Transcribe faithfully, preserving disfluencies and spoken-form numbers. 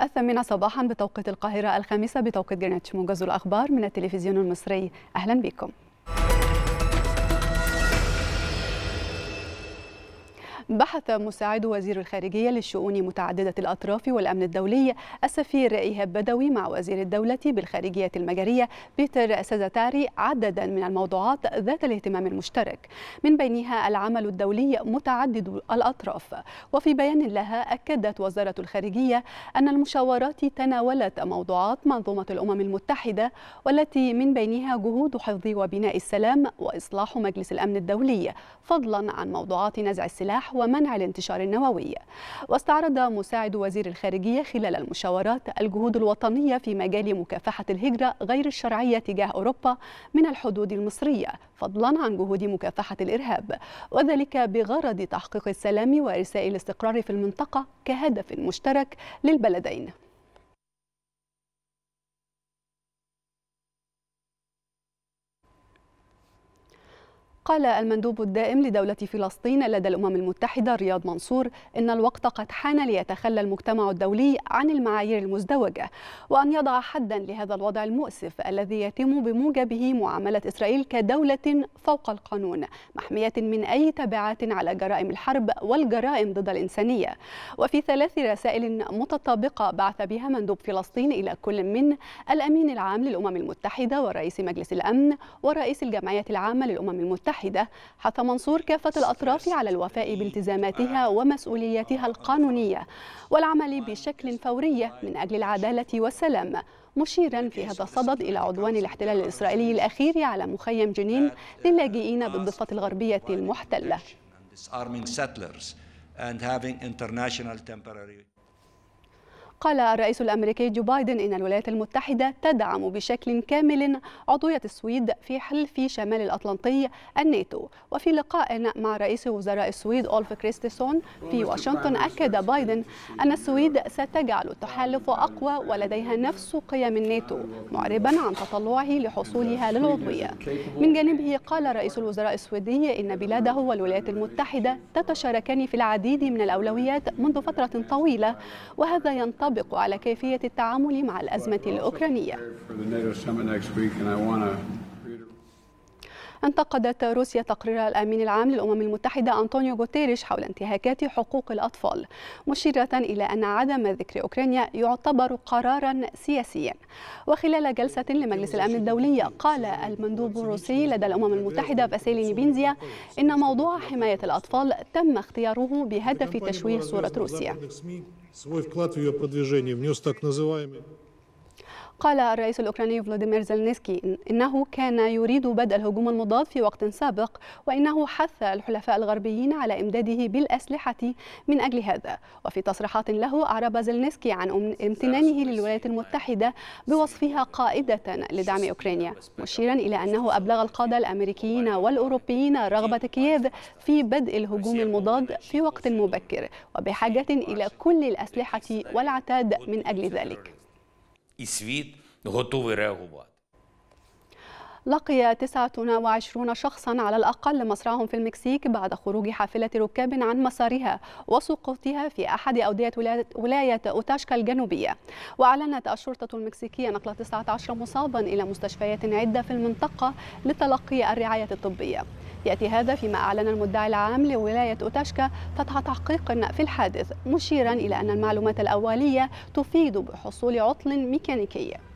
الثامنة صباحا بتوقيت القاهرة، الخامسة بتوقيت جرينتش. موجز الأخبار من التلفزيون المصري، أهلا بكم. بحث مساعد وزير الخارجية للشؤون متعددة الأطراف والأمن الدولي السفير إيهاب بدوي مع وزير الدولة بالخارجية المجرية بيتر سازاتاري عددا من الموضوعات ذات الاهتمام المشترك، من بينها العمل الدولي متعدد الأطراف. وفي بيان لها أكدت وزارة الخارجية أن المشاورات تناولت موضوعات منظومة الأمم المتحدة، والتي من بينها جهود حفظ وبناء السلام وإصلاح مجلس الأمن الدولي، فضلا عن موضوعات نزع السلاح ومنع الانتشار النووي. واستعرض مساعد وزير الخارجية خلال المشاورات الجهود الوطنية في مجال مكافحة الهجرة غير الشرعية تجاه أوروبا من الحدود المصرية، فضلا عن جهود مكافحة الإرهاب، وذلك بغرض تحقيق السلام وإرساء الاستقرار في المنطقة كهدف مشترك للبلدين. قال المندوب الدائم لدولة فلسطين لدى الأمم المتحدة رياض منصور إن الوقت قد حان ليتخلى المجتمع الدولي عن المعايير المزدوجة، وأن يضع حدا لهذا الوضع المؤسف الذي يتم بموجبه معاملة إسرائيل كدولة فوق القانون، محمية من أي تبعات على جرائم الحرب والجرائم ضد الإنسانية. وفي ثلاث رسائل متطابقة بعث بها مندوب فلسطين إلى كل من الأمين العام للأمم المتحدة ورئيس مجلس الأمن ورئيس الجمعية العامة للأمم المتحدة، حث منصور كافة الأطراف على الوفاء بالتزاماتها ومسؤولياتها القانونية والعمل بشكل فوري من أجل العدالة والسلام، مشيرا في هذا الصدد إلى عدوان الاحتلال الإسرائيلي الأخير على مخيم جنين للاجئين بالضفة الغربية المحتلة. قال الرئيس الأمريكي جو بايدن إن الولايات المتحدة تدعم بشكل كامل عضوية السويد في حلف شمال الأطلنطي الناتو. وفي لقاء مع رئيس وزراء السويد أولف كريستسون في واشنطن، أكد بايدن أن السويد ستجعل التحالف أقوى ولديها نفس قيم الناتو، معربا عن تطلعه لحصولها للعضوية. من جانبه قال رئيس الوزراء السويدي إن بلاده والولايات المتحدة تتشاركان في العديد من الأولويات منذ فترة طويلة، وهذا ينطبق على كيفية التعامل مع الأزمة الأوكرانية. انتقدت روسيا تقرير الأمين العام للأمم المتحدة أنطونيو غوتيريش حول انتهاكات حقوق الأطفال، مشيرة إلى أن عدم ذكر أوكرانيا يعتبر قرارا سياسيا. وخلال جلسة لمجلس الأمن الدولي، قال المندوب الروسي لدى الأمم المتحدة فاسيلي نيبينزيا إن موضوع حماية الأطفال تم اختياره بهدف تشويه صورة روسيا. قال الرئيس الأوكراني فلوديمير زيلينسكي إنه كان يريد بدء الهجوم المضاد في وقت سابق، وإنه حث الحلفاء الغربيين على إمداده بالأسلحة من أجل هذا. وفي تصريحات له، أعرب زيلينسكي عن امتنانه للولايات المتحدة بوصفها قائدة لدعم أوكرانيا، مشيرا إلى أنه أبلغ القادة الأمريكيين والأوروبيين رغبة كييف في بدء الهجوم المضاد في وقت مبكر، وبحاجة إلى كل الأسلحة والعتاد من أجل ذلك. لقي تسعة وعشرين شخصا على الأقل مصرعهم في المكسيك بعد خروج حافلة ركاب عن مسارها وسقوطها في أحد أودية ولاية أوتاشكا الجنوبية. وأعلنت الشرطة المكسيكية نقل تسعة عشر مصابا إلى مستشفيات عدة في المنطقة لتلقي الرعاية الطبية. يأتي هذا فيما أعلن المدعي العام لولاية أوتاشكا فتح تحقيق في الحادث، مشيرا إلى أن المعلومات الأولية تفيد بحصول عطل ميكانيكي.